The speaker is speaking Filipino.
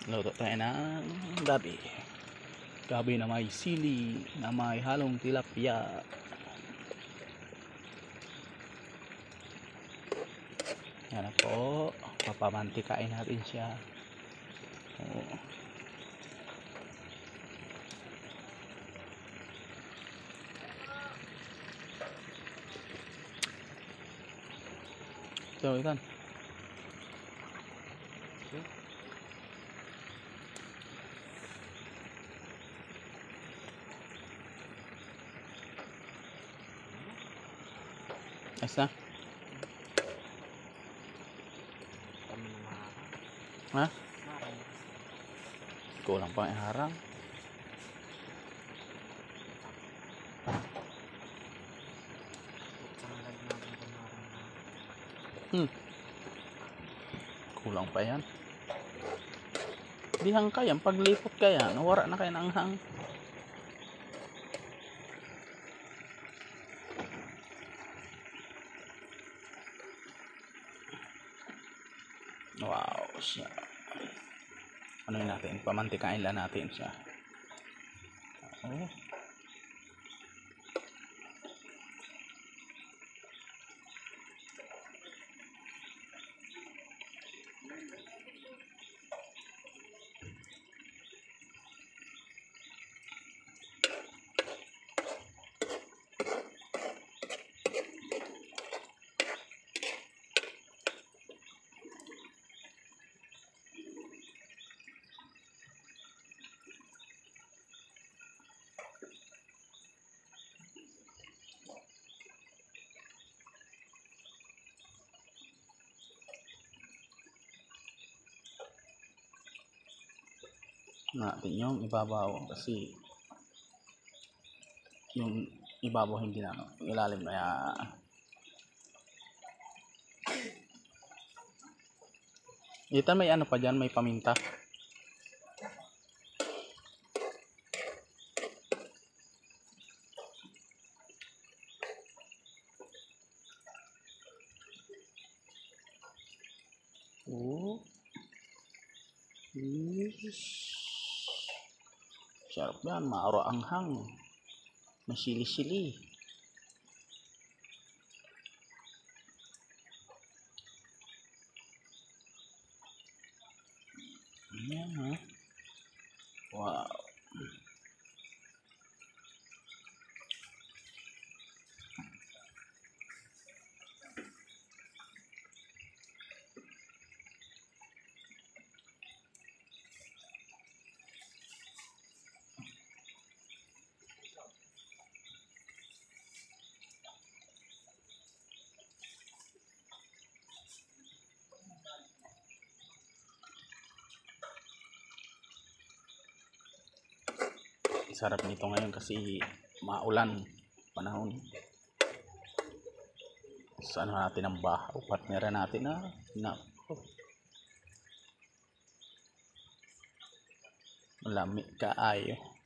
Luto tayo ng gabi. Gabi na may sili, na may halong tilapia. Yan na po. Papamantikain natin siya. Oo. So, ikan. Ayos na? Ha? Kulang pang iharang. Kulang pa yan. Di hang kaya, paglipot kaya, nawara na kayo ng hang. Wow, siya. Ano yun natin? Pamantikain lang natin siya. Oh. Natin yung ibabaw kasi yung ibabaw hindi na ilalim kaya ito may ano pa dyan, may paminta. Oh. Yes. Sarap yan, maaro ang hang. Masili-sili. Ayan ha. Wow. Sarap nito ngayon kasi maulan panahon. Saan natin ang bahaw? Partnera natin na malamig kaayo.